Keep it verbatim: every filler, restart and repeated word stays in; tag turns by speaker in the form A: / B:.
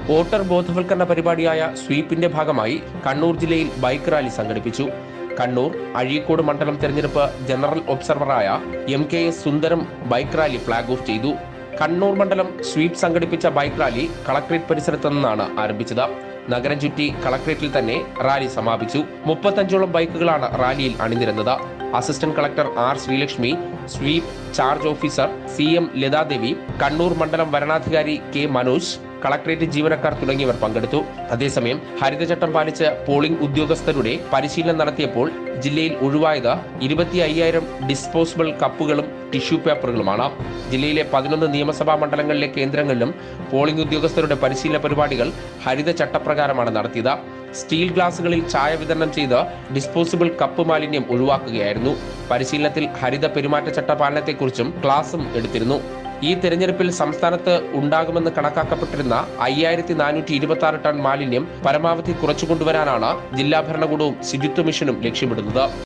A: Voter ബോധവൽക്കരണ പരിപാടിയായ സ്വീപിന്റെ ഭാഗമായി കണ്ണൂർ ജില്ലയിൽ ബൈക്ക് റാലി സംഘടിപ്പിച്ചു. കണ്ണൂർ അഴീക്കോട് മണ്ഡലം തെരഞ്ഞെടുപ്പ് ജനറൽ ഒബ്സർവറായ M K S Sundaram bike rally flag off ചെയ്തു. കണ്ണൂർ മണ്ഡലം സ്വീപ് സംഘടിപ്പിച്ച ബൈക്ക് റാലി കളക്ട്രേറ്റ് പരിസരത്ത് നിന്നാണ് ആരംഭിച്ചത്. നഗരം ചുറ്റി കളക്ട്രേറ്റിൽ തന്നെ റാലി സമാപിച്ചു. മുപ്പത്തഞ്ചോളം ബൈക്കുകളാണ് റാലിയിൽ അണിനിരന്നത്. Assistant collector R Sreelakshmi, sweep charge officer C M Lathadevi, Kannur മണ്ഡലം വരണാധികാരി കെ മനോജ്, കളക്ട്രേറ്റ് ജീവനക്കാർ തുടങ്ങിയവർ പങ്കെടുത്തു. അതേസമയം ഹരിതചട്ടം പാലിച്ച് പോളിംഗ് ഉദ്യോഗസ്ഥരുടെ പരിശീലനം നടത്തിയപ്പോൾ ജില്ലയിൽ ഒഴിവായത് ഇരുപത്തി അയ്യായിരം ഡിസ്പോസിബിൾ കപ്പുകളും ടിഷ്യൂ പേപ്പറുകളുമാണ്. ജില്ലയിലെ പതിനൊന്ന് നിയമസഭാ മണ്ഡലങ്ങളിലെ കേന്ദ്രങ്ങളിലും പോളിംഗ് ഉദ്യോഗസ്ഥരുടെ പരിശീലന പരിപാടികൾ ഹരിത ചട്ടപ്രകാരമാണ് നടത്തിയത്. സ്റ്റീൽ ഗ്ലാസുകളിൽ ചായ വിതരണം ചെയ്ത് ഡിസ്പോസിബിൾ കപ്പ് മാലിന്യം ഒഴിവാക്കുകയായിരുന്നു. പരിശീലനത്തിൽ ഹരിത പെരുമാറ്റച്ചട്ട പാലനത്തെക്കുറിച്ചും ക്ലാസും എടുത്തിരുന്നു. ഈ തെരഞ്ഞെടുപ്പിൽ സംസ്ഥാനത്ത് ഉണ്ടാകുമെന്ന് കണക്കാക്കപ്പെട്ടിരുന്ന അയ്യായിരത്തി നാനൂറ്റി ഇരുപത്തി ആറ് ടൺ മാലിന്യം പരമാവധി കുറച്ചുകൊണ്ടുവരാനാണ് ജില്ലാ ഭരണകൂടവും ശുചിത്വ മിഷനും ലക്ഷ്യമിടുന്നത്.